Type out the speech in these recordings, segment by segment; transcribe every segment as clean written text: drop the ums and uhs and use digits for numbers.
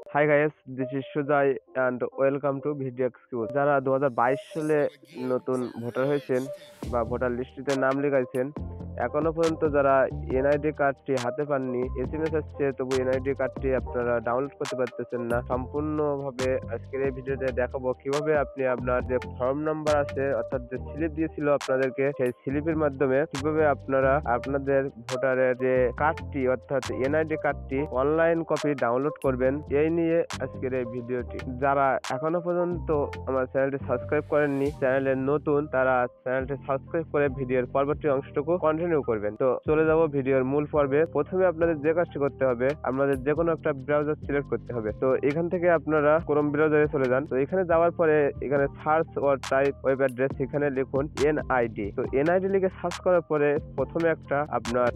High guys, this is Sujoy and welcome to video excuse. যারা 2022 সালে নতুন ভোটার হয়েছেন বা ভোটার লিস্টে নাম লিখাইছেন, এখনো পর্যন্ত যারা এনআইডি কার্ডটি হাতে পাননি, এসএমএস আসছে তবু এনআইডি কার্ডটি আপনারা ডাউনলোড করতে পারতেছেন না। সম্পূর্ণভাবে আজকের এই ভিডিওতে দেখাবো কিভাবে আপনি আপনার যে ফর্ম নাম্বার আছে অর্থাৎ যে স্লিপ দিয়েছিল আপনাদেরকে, সেই স্লিপের মাধ্যমে কিভাবে আপনারা আপনাদের ভোটারের যে কার্ডটি অর্থাৎ এনআইডি কার্ডটি অনলাইন কপি ডাউনলোড করবেন, এই নিয়ে আজকের এই ভিডিওটি। যারা এখনো পর্যন্ত আমার চ্যানেলটি সাবস্ক্রাইব করেননি, চ্যানেলের নতুন, তারা চ্যানেলটি সাবস্ক্রাইব করে ভিডিওর পরবর্তী অংশটুকু কন্টিনিউ করবেন। তো চলে যাব ভিডিওর মূল পর্বে। প্রথমে আপনাদের যে কাজটি করতে হবে, আপনাদের যে কোনো একটা ব্রাউজার সিলেক্ট করতে হবে। তো এখান থেকে আপনারা ক্রোম ব্রাউজারে চলে যান। তো এখানে যাওয়ার পরে এখানে search or type web address, এখানে লিখুন NID। তো NID লিখে সার্চ করার পরে প্রথমে একটা আপনার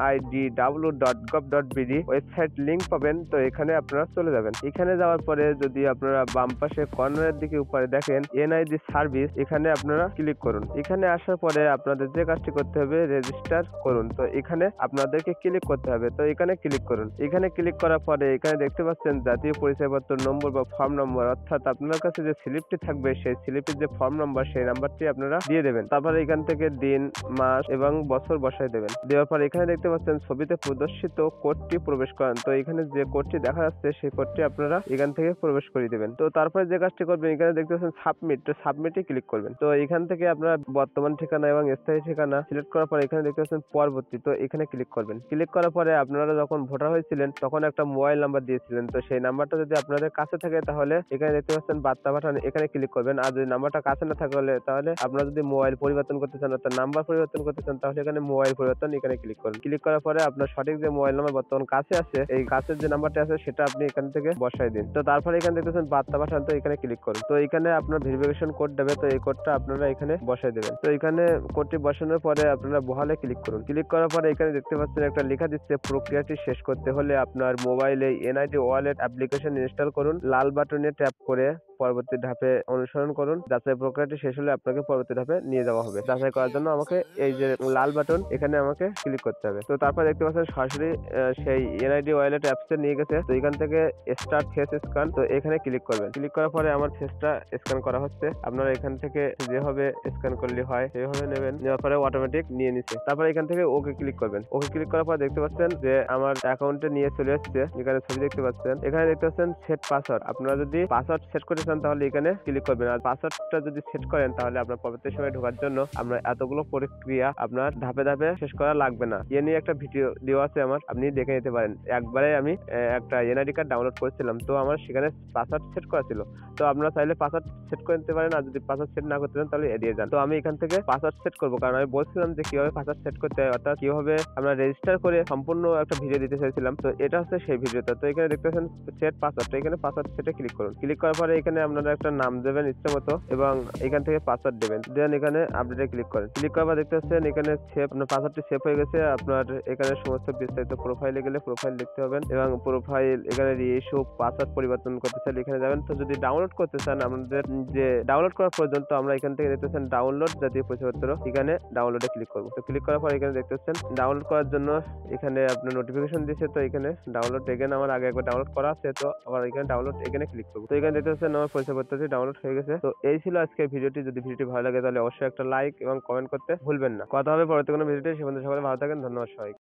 nidw.gov.bd ওয়েবসাইট লিংক পাবেন। তো এখানে আপনারা চলে যাবেন। এখানে যাওয়ার পরে যদি আপনারা বাম পাশে কর্নারের দিকে উপরে দেখেন NID সার্ভিস, এখানে আপনারা ক্লিক করুন। এখানে আসার পরে আপনাদের যে কাজটি করতে হবে, রেজিস্টার করুন। তো এখানে আপনাদেরকে ক্লিক করতে হবে। তো এখানে ক্লিক করুন। এখানে ক্লিক করার পরে এখানে দেখতে পাচ্ছেন জাতীয় পরিচয়পত্র নম্বর বা ফর্ম নম্বর, অর্থাৎ আপনার কাছে যে স্লিপটি থাকবে সেই স্লিপের যে ফর্ম নম্বর সেই নাম্বারটি আপনারা দিয়ে দেবেন। তারপরে এখান থেকে দিন, মাস এবং বছর বসাই দেবেন। দেওয়ার পর এখানে দেখতে পাচ্ছেন ছবিতে প্রদর্শিত কোডটি প্রবেশ করান। তো এখানে যে কোডটি দেখা যাচ্ছে সেই কোডটি আপনারা এখান থেকে প্রবেশ করে দিবেন। তো তারপরে যে কাজটি করবেন, এখানে দেখতে পাচ্ছেন সাবমিট। তো সাবমিটে ক্লিক করবেন। তো এখান থেকে আপনারা বর্তমান ঠিকানা এবং স্থায়ী ঠিকানা সিলেক্ট করার পর এখানে দেখতে পাচ্ছেন পরবর্তী। তো এখানে ক্লিক করবেন। ক্লিক করার পরে আপনারা যখন ভোটার হয়েছিলেন তখন একটা মোবাইল নাম্বার দিয়েছিলেন। তো সেই নাম্বারটা যদি আপনাদের কাছে থাকে তাহলে এখানে দেখতে পাচ্ছেন বার্তা পাঠান, এখানে ক্লিক করবেন। আর যদি নাম্বারটা কাছে না থাকে তাহলে আপনারা যদি মোবাইল পরিবর্তন করতে চান অর্থাৎ নাম্বার পরিবর্তন করতে চান তাহলে এখানে মোবাইল পরিবর্তন, এখানে ক্লিক করুন। ক্লিক করার পরে আপনার সঠিক যে মোবাইল নাম্বার বর্তমান কাছে আছে, এই কাছের যে নাম্বারটা আছে সেটা আপনি এখান থেকে বসাই দিন। তো তারপরে এখানে দেখতেছেন বার্তা পাঠান। তো এখানে ক্লিক করুন। তো এখানে আপনার ভেরিফিকেশন কোড দেবে। তো এই কোডটা আপনারা এখানে বসাই দেবেন। তো এখানে কোডটি বসানোর পরে আপনারা বহালে ক্লিক করুন। ক্লিক করার পরে এখানে দেখতে পাচ্ছেন একটা লেখা দিচ্ছে, প্রক্রিয়াটি শেষ করতে হলে আপনার মোবাইলে এনআইডি ওয়ালেট অ্যাপ্লিকেশন ইনস্টল করুন। লাল বাটনে ট্যাপ করে পরবর্তী ধাপে অনুসরণ করুন। যাচাই প্রক্রিয়াটি শেষ হলে আপনাকে পরবর্তী ধাপে নিয়ে যাওয়া হবে। যাচাই করার জন্য আমাকে এই যে লাল বাটন, এখানে আমাকে ক্লিক করতে হবে। তো তারপর দেখতে পাচ্ছেন সরাসরি সেই এনআইডি ওয়ালেট অ্যাপসে নিয়ে গেছে। তো এখান থেকে স্টার্ট ফেস স্ক্যান, তো এখানে ক্লিক করবেন। ক্লিক করার পরে আমার ফেসটা স্ক্যান করা হচ্ছে। আপনারা এখান থেকে যেভাবে স্ক্যান করলে হয় সেভাবে নেবেন। নেওয়ার পরে অটোমেটিক নিয়ে নিচ্ছে। তারপর এখান থেকে ওকে ক্লিক করবেন। ওকে ক্লিক করার পর দেখতে পাচ্ছেন যে আমার অ্যাকাউন্টে নিয়ে চলে আসছে। এখানে ছবি দেখতে পাচ্ছেন। এখানে দেখতে পাচ্ছেন সেট পাসওয়ার্ড। আপনারা যদি পাসওয়ার্ড সেট করতে চান তাহলে এখানে ক্লিক করবেন। আর পাসওয়ার্ডটা যদি সেট করেন তাহলে আপনার পরবর্তী সময় ঢোকার জন্য আমরা এতগুলো প্রক্রিয়া আপনার ধাপে ধাপে শেষ করা লাগবে না। এ নিয়ে একটা ভিডিও দেওয়া আছে আমার, আপনি দেখে নিতে পারেন। একবারে আমি একটা এনআইডি কার্ড ডাউনলোড করেছিলাম, তো আমার সেখানে পাসওয়ার্ড সেট করা ছিল। তো আপনারা চাইলে পাসওয়ার্ড সেট করে নিতে পারেন। আর যদি পাসওয়ার্ড সেট না করতে চান তাহলে এড়িয়ে যান। তো আমি এখান থেকে পাসওয়ার্ড সেট করবো, কারণ আমি বলছিলাম যে কিভাবে পাসওয়ার্ড সেট করতে হয়, অর্থাৎ কিভাবে আমরা রেজিস্টার করে সম্পূর্ণ একটা ভিডিও দিতে চাইছিলাম। তো এটা হচ্ছে সেই ভিডিওটা। তো এখানে দেখতে পাচ্ছেন সেট পাসওয়ার্ড। এখানে পাসওয়ার্ড সেটে ক্লিক করুন। ক্লিক করার পরে এখানে আপনারা একটা নাম দেবেন ইচ্ছে মতো এবং এখান থেকে পাসওয়ার্ড দেবেন। দেন এখানে আপডেটে ক্লিক করেন। ক্লিক করার পর দেখতে পাচ্ছেন এখানে সেভ, আপনার পাসওয়ার্ডটি সেভ হয়ে গেছে। আপনার এখানে সমস্ত বিস্তারিত প্রোফাইলে গেলে প্রোফাইল দেখতে পাবেন এবং প্রোফাইল এখানে রিইস্যু পাসওয়ার্ড পরিবর্তন করতে চাইলে এখানে যাবেন। তো যদি ডাউনলোড করতে চান, আমাদের যে ডাউনলোড করা পর্যন্ত আমরা এখান থেকে দেখতে পাচ্ছেন ডাউনলোড জাতীয় পরিচয়পত্র, এখানে ডাউনলোডে ক্লিক করব। তো ক্লিক করার পর এখানে দেখতে পাচ্ছেন ডাউনলোড করার জন্য এখানে আপনার নোটিফিকেশন দিয়েছে। তো এখানে ডাউনলোড, এখানে আমার আগে একবার ডাউনলোড করা আছে, তো আবার এখানে ডাউনলোড, এখানে ক্লিক করব। তো এখানে দেখতে পাচ্ছেন আমার পরিচয়পত্রটি ডাউনলোড হয়ে গেছে। তো এই ছিল আজকের ভিডিওটি। যদি ভিডিওটি ভালো লাগে তাহলে অবশ্যই একটা লাইক এবং কমেন্ট করতে ভুলবেন না। কথা হবে পরবর্তী কোনো ভিডিওতে। সে পর্যন্ত সকলে ভালো থাকেন। ধন্যবাদ সবাইকে।